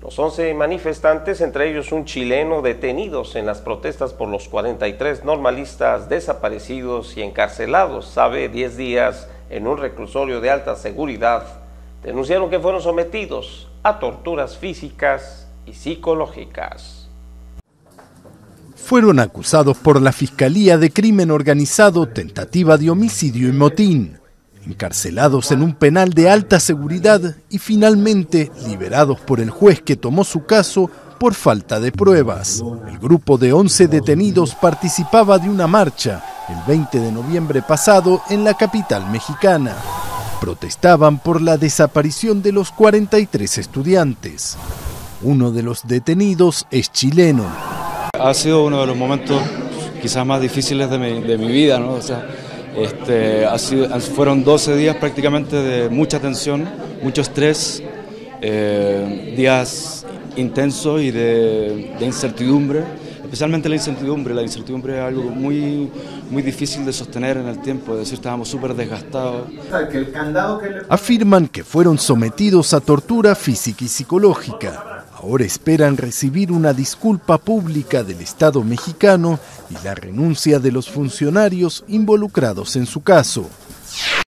Los 11 manifestantes, entre ellos un chileno, detenidos en las protestas por los 43 normalistas desaparecidos y encarcelados hace 10 días en un reclusorio de alta seguridad, denunciaron que fueron sometidos a torturas físicas y psicológicas. Fueron acusados por la Fiscalía de Crimen Organizado, tentativa de homicidio y motín, encarcelados en un penal de alta seguridad y finalmente liberados por el juez que tomó su caso por falta de pruebas. El grupo de 11 detenidos participaba de una marcha el 20 de noviembre pasado en la capital mexicana. Protestaban por la desaparición de los 43 estudiantes. Uno de los detenidos es chileno. Ha sido uno de los momentos quizás más difíciles de mi vida, ¿no? O sea, fueron 12 días prácticamente de mucha tensión, mucho estrés, días intensos y de incertidumbre, especialmente la incertidumbre. La incertidumbre es algo muy difícil de sostener en el tiempo, es decir, estábamos súper desgastados. Afirman que fueron sometidos a tortura física y psicológica. Ahora esperan recibir una disculpa pública del Estado mexicano y la renuncia de los funcionarios involucrados en su caso.